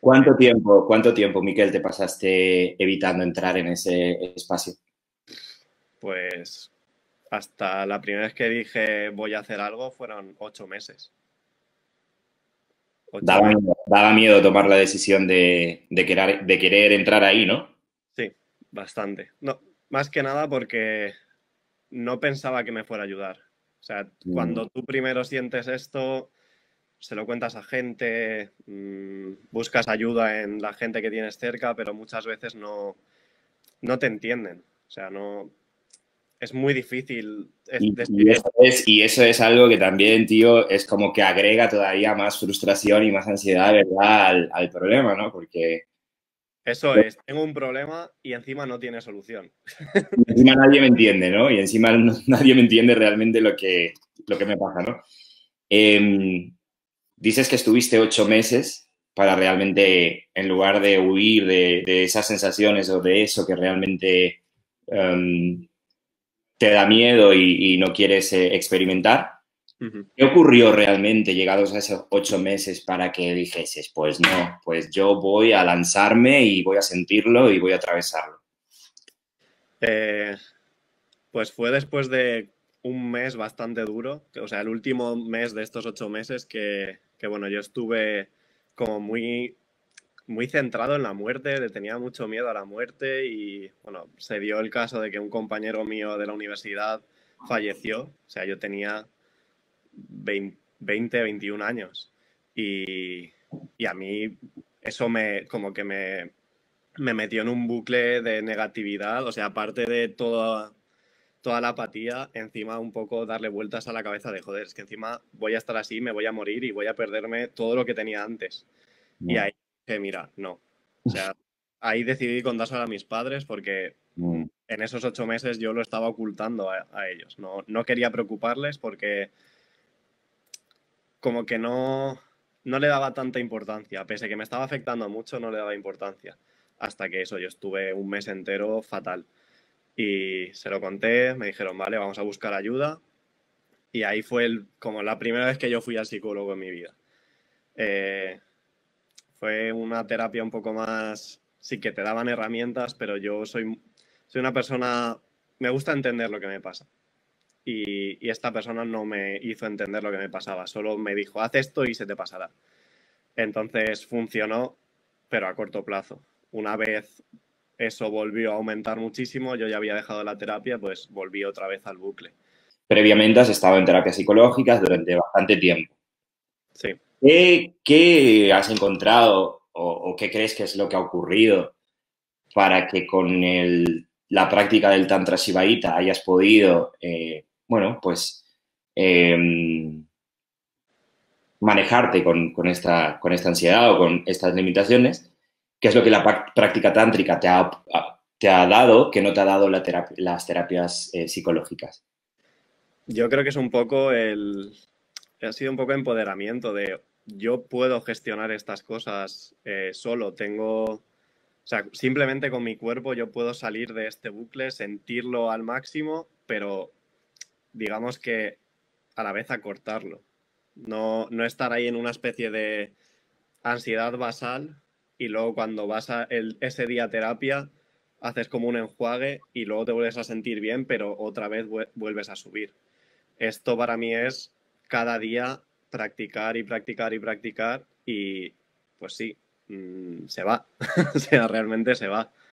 cuánto tiempo, Miquel, te pasaste evitando entrar en ese espacio? Pues hasta la primera vez que dije voy a hacer algo fueron 8 meses. Ocho meses, Daba miedo tomar la decisión de querer entrar ahí, ¿no? sí, bastante. No, más que nada porque no pensaba que me fuera a ayudar. O sea, Mm. cuando tú primero sientes esto, se lo cuentas a gente, buscas ayuda en la gente que tienes cerca, pero muchas veces no te entienden. O sea, no, es muy difícil describir. Y eso es algo que también, tío, es como que agrega todavía más frustración y más ansiedad, ¿verdad? Al problema, ¿no? Porque Eso es, tengo un problema y encima no tiene solución. encima nadie me entiende, ¿no? Y encima nadie me entiende realmente lo que me pasa, ¿no? Eh, Dices que estuviste 8 meses para realmente, en lugar de huir de esas sensaciones o de eso que realmente te da miedo y no quieres experimentar. Ujú. ¿Qué ocurrió realmente llegados a esos 8 meses para que dijeses, pues no, pues yo voy a lanzarme y voy a sentirlo y voy a atravesarlo? Eh, pues fue después de un mes bastante duro, o sea, el último mes de estos 8 meses que bueno, yo estuve como muy centrado en la muerte, le tenía mucho miedo a la muerte y bueno, se dio el caso de que un compañero mío de la universidad falleció, o sea, yo tenía 20, 21 años y a mí eso como que me metió en un bucle de negatividad, o sea, aparte de toda la apatía, encima un poco darle vueltas a la cabeza de, joder, es que encima voy a estar así, me voy a morir y voy a perderme todo lo que tenía antes. Y No. ahí dije, mira, no. O sea, ahí decidí contárselo a mis padres porque Mm. en esos 8 meses yo lo estaba ocultando a ellos. No quería preocuparles porque como que no le daba tanta importancia. Pese a que me estaba afectando mucho, no le daba importancia. Hasta que eso, yo estuve un mes entero fatal. Y se lo conté, me dijeron, vale, vamos a buscar ayuda. Y ahí fue como la primera vez que yo fui al psicólogo en mi vida. Eh, Fue una terapia un poco más, sí que te daban herramientas, pero yo soy una persona, me gusta entender lo que me pasa. Y esta persona no me hizo entender lo que me pasaba, solo me dijo, haz esto y se te pasará. Entonces funcionó, pero a corto plazo. Una vez eso volvió a aumentar muchísimo, yo ya había dejado la terapia, pues volví otra vez al bucle. Previamente has estado en terapias psicológicas durante bastante tiempo. Sí. ¿Qué has encontrado o qué crees que es lo que ha ocurrido para que con la práctica del Tantra Shivaíta hayas podido, bueno, pues eh, manejarte con esta ansiedad o con estas limitaciones? ¿Qué es lo que la práctica tántrica te ha dado que no te ha dado las terapias psicológicas? Yo creo que es un poco ha sido un poco empoderamiento de yo puedo gestionar estas cosas solo, o sea, simplemente con mi cuerpo yo puedo salir de este bucle, sentirlo al máximo, pero digamos que a la vez acortarlo. No estar ahí en una especie de ansiedad basal y luego cuando vas ese día a terapia haces como un enjuague y luego te vuelves a sentir bien, pero otra vez vuelves a subir. Esto para mí es cada día practicar y practicar y practicar y pues sí, se va. O sea, realmente se va.